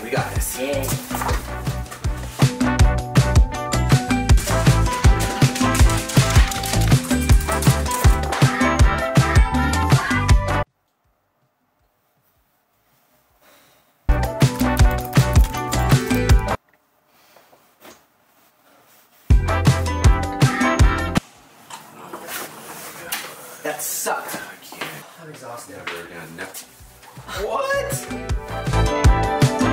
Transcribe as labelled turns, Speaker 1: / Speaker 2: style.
Speaker 1: We got this.
Speaker 2: Yay.
Speaker 1: That sucked.
Speaker 3: I can't.
Speaker 1: I'm exhausted.
Speaker 3: Never again.
Speaker 1: What?